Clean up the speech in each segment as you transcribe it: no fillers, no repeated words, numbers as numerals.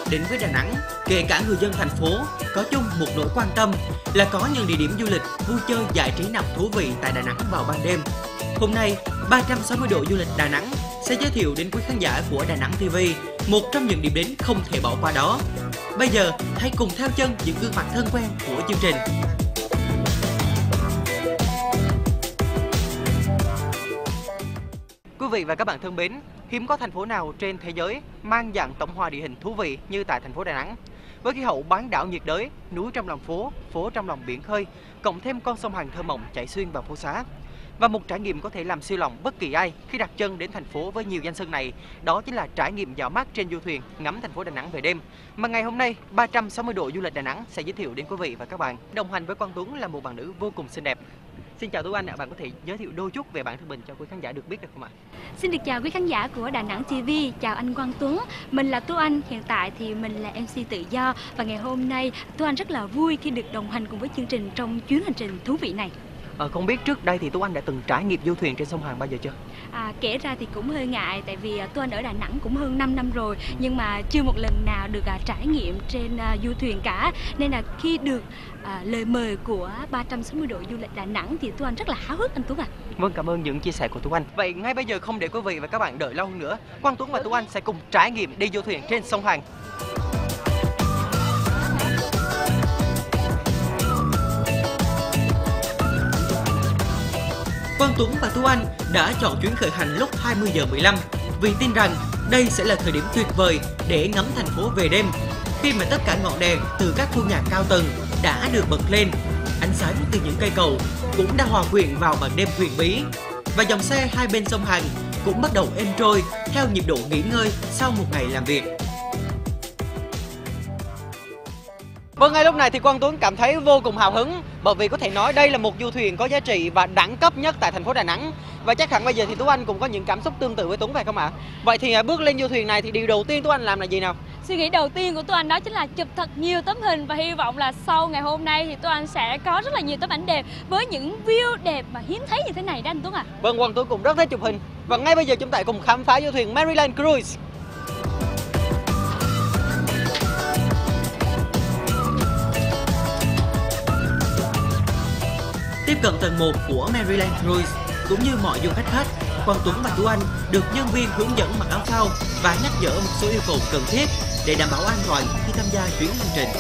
đến với Đà Nẵng, kể cả người dân thành phố, có chung một nỗi quan tâm là có những địa điểm du lịch, vui chơi, giải trí nào thú vị tại Đà Nẵng vào ban đêm. Hôm nay, 360 độ du lịch Đà Nẵng sẽ giới thiệu đến quý khán giả của Đà Nẵng TV một trong những điểm đến không thể bỏ qua đó. Bây giờ, hãy cùng theo chân những gương mặt thân quen của chương trình. Quý vị và các bạn thân mến, hiếm có thành phố nào trên thế giới mang dạng tổng hòa địa hình thú vị như tại thành phố Đà Nẵng. Với khí hậu bán đảo nhiệt đới, núi trong lòng phố, phố trong lòng biển khơi, cộng thêm con sông Hàn thơ mộng chảy xuyên vào phố xá. Và một trải nghiệm có thể làm siêu lòng bất kỳ ai khi đặt chân đến thành phố với nhiều danh xưng này, đó chính là trải nghiệm dạo mát trên du thuyền ngắm thành phố Đà Nẵng về đêm. Mà ngày hôm nay, 360 độ du lịch Đà Nẵng sẽ giới thiệu đến quý vị và các bạn. Đồng hành với Quang Tuấn là một bạn nữ vô cùng xinh đẹp. Xin chào Tú Anh ạ, bạn có thể giới thiệu đôi chút về bản thân mình cho quý khán giả được biết được không ạ? Xin được chào quý khán giả của Đà Nẵng TV, chào anh Quang Tuấn. Mình là Tú Anh, hiện tại thì mình là MC tự do và ngày hôm nay Tú Anh rất là vui khi được đồng hành cùng với chương trình trong chuyến hành trình thú vị này. Không biết trước đây thì Tú Anh đã từng trải nghiệm du thuyền trên sông Hàn bao giờ chưa? Kể ra thì cũng hơi ngại tại vì Tú Anh ở Đà Nẵng cũng hơn 5 năm rồi nhưng mà chưa một lần nào được trải nghiệm trên du thuyền cả. Nên là khi được lời mời của 360 độ du lịch Đà Nẵng thì Tú Anh rất là háo hức anh Tuấn ạ. Vâng, cảm ơn những chia sẻ của Tú Anh. Vậy ngay bây giờ không để quý vị và các bạn đợi lâu nữa, Quang Tuấn và Tú Anh sẽ cùng trải nghiệm đi du thuyền trên sông Hàn. Quang Tuấn và Tú Anh đã chọn chuyến khởi hành lúc 20 giờ 15 vì tin rằng đây sẽ là thời điểm tuyệt vời để ngắm thành phố về đêm. Khi mà tất cả ngọn đèn từ các khu nhà cao tầng đã được bật lên, ánh sáng từ những cây cầu cũng đã hòa quyện vào màn đêm huyền bí và dòng xe hai bên sông Hàn cũng bắt đầu êm trôi theo nhịp độ nghỉ ngơi sau một ngày làm việc. Vâng, ngay lúc này thì Quang Tuấn cảm thấy vô cùng hào hứng bởi vì có thể nói đây là một du thuyền có giá trị và đẳng cấp nhất tại thành phố Đà Nẵng. Và chắc hẳn bây giờ thì Tú Anh cũng có những cảm xúc tương tự với Tuấn phải không ạ? Vậy thì bước lên du thuyền này thì điều đầu tiên Tú Anh làm là gì nào? Suy nghĩ đầu tiên của Tú Anh đó chính là chụp thật nhiều tấm hình và hy vọng là sau ngày hôm nay thì Tú Anh sẽ có rất là nhiều tấm ảnh đẹp với những view đẹp mà hiếm thấy như thế này đó anh Tuấn ạ. Vâng, Quang Tuấn cũng rất thích chụp hình. Và ngay bây giờ chúng ta cùng khám phá du thuyền Maryland Cruise. Tiếp cận tầng 1 của Maryland Cruise, cũng như mọi du khách khác, Quang Tuấn và Tú Anh được nhân viên hướng dẫn mặc áo phao và nhắc nhở một số yêu cầu cần thiết để đảm bảo an toàn khi tham gia chuyến hành trình.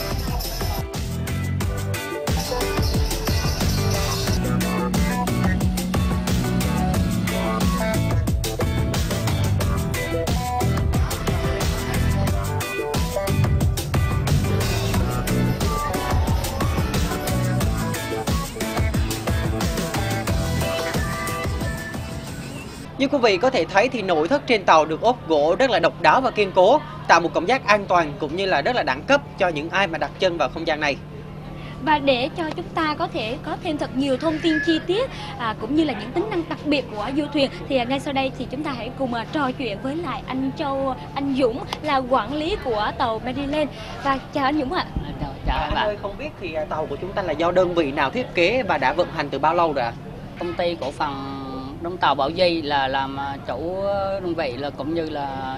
Như quý vị có thể thấy thì nội thất trên tàu được ốp gỗ rất là độc đáo và kiên cố, tạo một cảm giác an toàn cũng như là rất là đẳng cấp cho những ai mà đặt chân vào không gian này. Và để cho chúng ta có thể có thêm thật nhiều thông tin chi tiết cũng như là những tính năng đặc biệt của du thuyền thì ngay sau đây thì chúng ta hãy cùng trò chuyện với lại anh Châu, anh Dũng là quản lý của tàu Maryland. Và chào anh Dũng ạ. Chào anh ơi, không biết thì tàu của chúng ta là do đơn vị nào thiết kế và đã vận hành từ bao lâu rồi ạ? Công ty cổ phần đóng tàu Bảo Duy là làm chủ đơn vị là cũng như là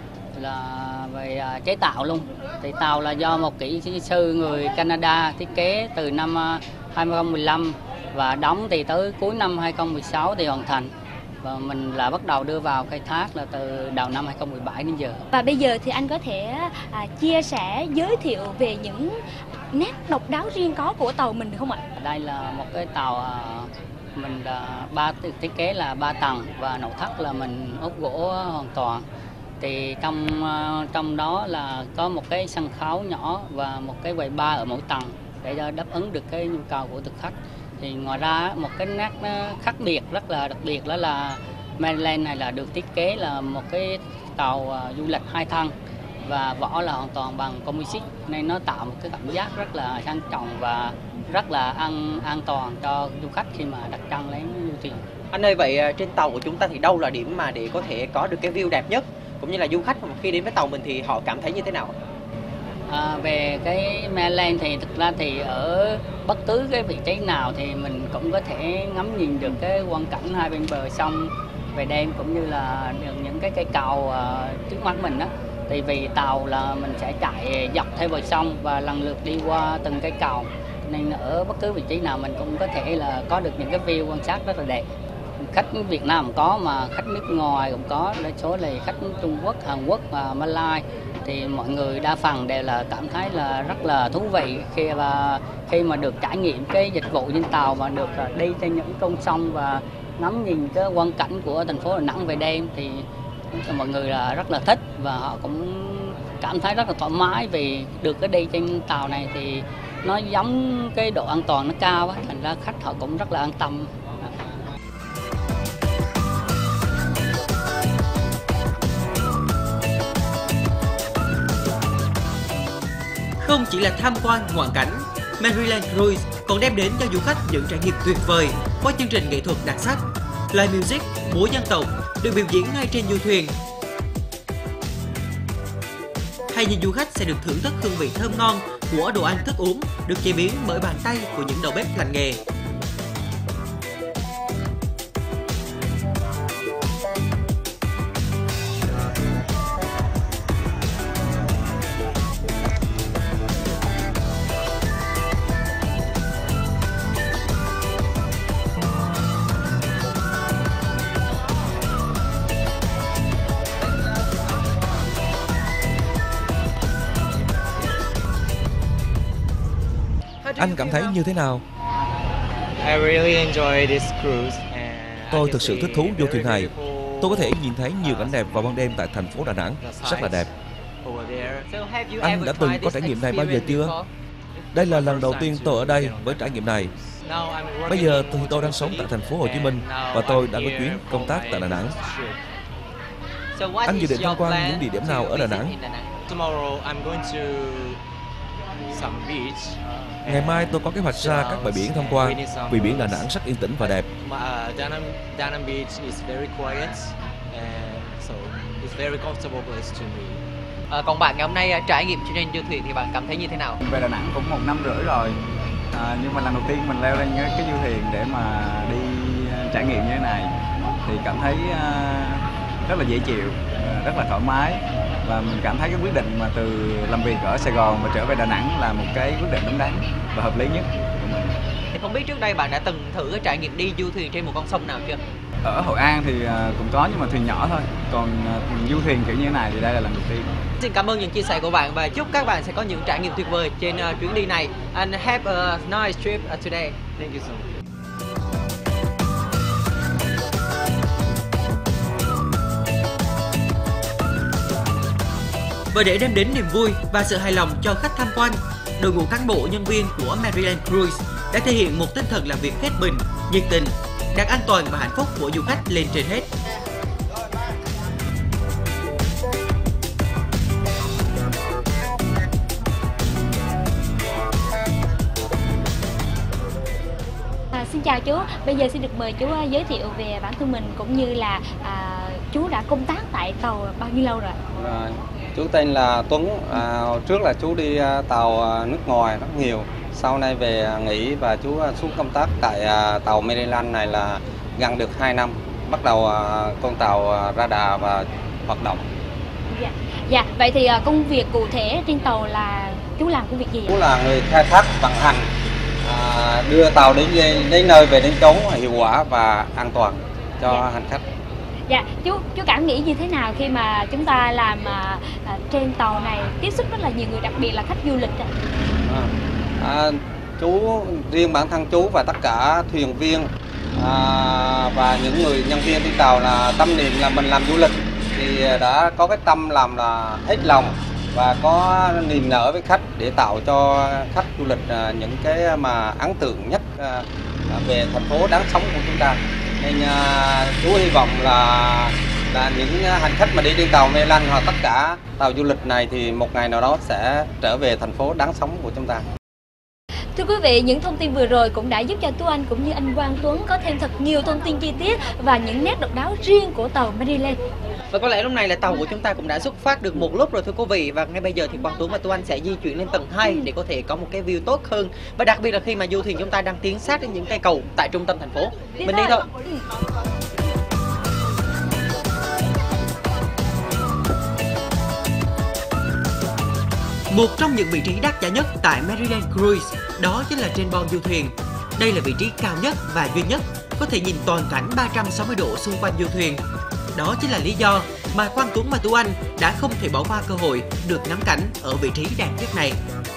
về chế tạo luôn. Thì tàu là do một kỹ sư người Canada thiết kế từ năm 2015 và đóng thì tới cuối năm 2016 thì hoàn thành. Và mình là bắt đầu đưa vào khai thác là từ đầu năm 2017 đến giờ. Và bây giờ thì anh có thể chia sẻ, giới thiệu về những nét độc đáo riêng có của tàu mình được không ạ? Đây là một cái tàu mình là thiết kế là 3 tầng và nội thất là mình ốp gỗ hoàn toàn. Thì trong đó là có một cái sân khấu nhỏ và một cái quầy bar ở mỗi tầng để đáp ứng được cái nhu cầu của thực khách. Thì ngoài ra một cái nét khác biệt rất là đặc biệt đó là Maryland này là được thiết kế là một cái tàu du lịch 2 thân và vỏ là hoàn toàn bằng composite nên nó tạo một cái cảm giác rất là sang trọng và rất là an toàn cho du khách khi mà đặt chân lên du thuyền. Anh ơi, vậy trên tàu của chúng ta thì đâu là điểm mà để có thể có được cái view đẹp nhất, cũng như là du khách khi đến với tàu mình thì họ cảm thấy như thế nào? Về cái Maryland thì thực ra thì ở bất cứ cái vị trí nào thì mình cũng có thể ngắm nhìn được cái quang cảnh hai bên bờ sông về đêm cũng như là được những cái cây cầu trước mắt mình đó. Thì vì tàu là mình sẽ chạy dọc theo bờ sông và lần lượt đi qua từng cái cầu, nên ở bất cứ vị trí nào mình cũng có thể là có được những cái view quan sát rất là đẹp. Khách Việt Nam cũng có mà khách nước ngoài cũng có, đa số là khách Trung Quốc, Hàn Quốc và Malai. Thì mọi người đa phần đều là cảm thấy là rất là thú vị khi mà được trải nghiệm cái dịch vụ trên tàu và được đi trên những con sông và ngắm nhìn cái quang cảnh của thành phố Đà Nẵng về đêm, thì mọi người là rất là thích và họ cũng cảm thấy rất là thoải mái vì được cái đi trên tàu này thì nó giống cái độ an toàn nó cao á, thành ra khách họ cũng rất là an tâm. Không chỉ là tham quan ngoạn cảnh, Maryland Cruise còn đem đến cho du khách những trải nghiệm tuyệt vời qua chương trình nghệ thuật đặc sắc. Live music, múa dân tộc được biểu diễn ngay trên du thuyền. Hay như du khách sẽ được thưởng thức hương vị thơm ngon của đồ ăn thức uống được chế biến bởi bàn tay của những đầu bếp lành nghề. Anh cảm thấy như thế nào? Tôi thực sự thích thú vô thuyền này. Tôi có thể nhìn thấy nhiều cảnh đẹp vào ban đêm tại thành phố Đà Nẵng, rất là đẹp. Anh đã từng có trải nghiệm này bao giờ chưa? Đây là lần đầu tiên tôi ở đây với trải nghiệm này. Bây giờ thì tôi đang sống tại thành phố Hồ Chí Minh và tôi đã có chuyến công tác tại Đà Nẵng. Anh dự định tham quan những địa điểm nào ở Đà Nẵng? Ngày mai tôi có kế hoạch ra các bãi biển tham quan, vì biển Đà Nẵng rất yên tĩnh và đẹp. Còn bạn ngày hôm nay trải nghiệm trên du thuyền thì bạn cảm thấy như thế nào? Về Đà Nẵng cũng 1 năm rưỡi rồi, nhưng mà lần đầu tiên mình leo lên cái du thuyền để mà đi trải nghiệm như thế này thì cảm thấy rất là dễ chịu, rất là thoải mái. Và mình cảm thấy cái quyết định mà từ làm việc ở Sài Gòn và trở về Đà Nẵng là một cái quyết định đúng đắn và hợp lý nhất của mình. Thì không biết trước đây bạn đã từng thử cái trải nghiệm đi du thuyền trên một con sông nào chưa? Ở Hội An thì cũng có nhưng mà thuyền nhỏ thôi. Còn du thuyền kiểu như thế này thì đây là lần đầu tiên. Xin cảm ơn những chia sẻ của bạn và chúc các bạn sẽ có những trải nghiệm tuyệt vời trên chuyến đi này. And have a nice trip today. Thank you so much. Và để đem đến niềm vui và sự hài lòng cho khách tham quan, đội ngũ cán bộ nhân viên của Maryland Cruise đã thể hiện một tinh thần làm việc hết mình, nhiệt tình, đặt an toàn và hạnh phúc của du khách lên trên hết. Xin chào chú, bây giờ xin được mời chú giới thiệu về bản thân mình cũng như là chú đã công tác tại tàu bao nhiêu lâu rồi? Chú tên là Tuấn, hồi trước là chú đi tàu nước ngoài rất nhiều, sau này về nghỉ và chú xuống công tác tại tàu Maryland này là gần được 2 năm, bắt đầu con tàu ra đà và hoạt động. Dạ, vậy thì công việc cụ thể trên tàu là chú làm công việc gì vậy? Chú là người khai thác vận hành, đưa tàu đến nơi về đến chốn hiệu quả và an toàn cho hành khách. Dạ, chú cảm nghĩ như thế nào khi mà chúng ta làm trên tàu này tiếp xúc rất là nhiều người, đặc biệt là khách du lịch ạ? Chú, riêng bản thân chú và tất cả thuyền viên và những người nhân viên trên tàu là tâm niệm là mình làm du lịch thì đã có cái tâm làm là hết lòng và có niềm nở với khách để tạo cho khách du lịch những cái mà ấn tượng nhất về thành phố đáng sống của chúng ta. Nên chú hy vọng là những hành khách mà đi trên tàu Maryland hoặc tất cả tàu du lịch này thì một ngày nào đó sẽ trở về thành phố đáng sống của chúng ta. Thưa quý vị, những thông tin vừa rồi cũng đã giúp cho Tú Anh cũng như anh Quang Tuấn có thêm thật nhiều thông tin chi tiết và những nét độc đáo riêng của tàu Maryland. Và có lẽ lúc này là tàu của chúng ta cũng đã xuất phát được một lúc rồi thưa quý vị. Và ngay bây giờ thì Quang Tuấn và Tú Anh sẽ di chuyển lên tầng 2 để có thể có một cái view tốt hơn. Và đặc biệt là khi mà du thuyền chúng ta đang tiến sát đến những cây cầu tại trung tâm thành phố. Mình đi thôi. Một trong những vị trí đắt giá nhất tại Maryland Cruise đó chính là trên bon du thuyền. Đây là vị trí cao nhất và duy nhất có thể nhìn toàn cảnh 360 độ xung quanh du thuyền. Đó chính là lý do mà Quang Tuấn và Tú Anh đã không thể bỏ qua cơ hội được ngắm cảnh ở vị trí đẹp nhất này.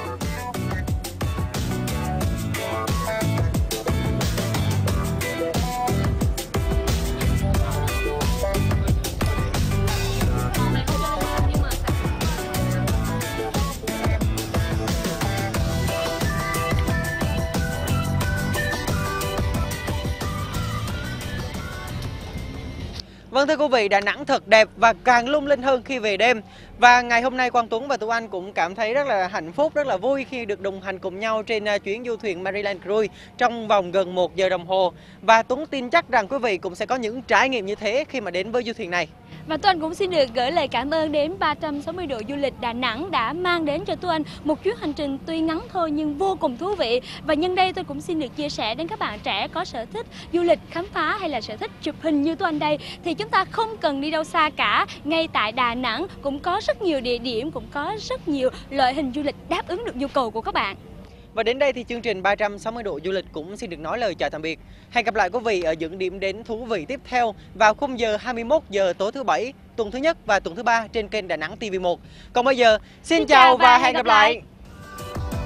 Vâng thưa quý vị, Đà Nẵng thật đẹp và càng lung linh hơn khi về đêm. Và ngày hôm nay Quang Tuấn và Tú Anh cũng cảm thấy rất là hạnh phúc, rất là vui khi được đồng hành cùng nhau trên chuyến du thuyền Maryland Cruise trong vòng gần 1 giờ đồng hồ. Và Tuấn tin chắc rằng quý vị cũng sẽ có những trải nghiệm như thế khi mà đến với du thuyền này. Và Tú Anh cũng xin được gửi lời cảm ơn đến 360 độ du lịch Đà Nẵng đã mang đến cho Tú Anh một chuyến hành trình tuy ngắn thôi nhưng vô cùng thú vị. Và nhân đây tôi cũng xin được chia sẻ đến các bạn trẻ có sở thích du lịch khám phá hay là sở thích chụp hình như Tú Anh đây, thì chúng ta không cần đi đâu xa cả. Ngay tại Đà Nẵng cũng có rất nhiều địa điểm, cũng có rất nhiều loại hình du lịch đáp ứng được nhu cầu của các bạn. Và đến đây thì chương trình 360 độ du lịch cũng xin được nói lời chào tạm biệt. Hẹn gặp lại quý vị ở những điểm đến thú vị tiếp theo vào khung giờ 21 giờ tối thứ Bảy, tuần thứ Nhất và tuần thứ Ba trên kênh Đà Nẵng TV1. Còn bây giờ, xin chào và hẹn gặp lại.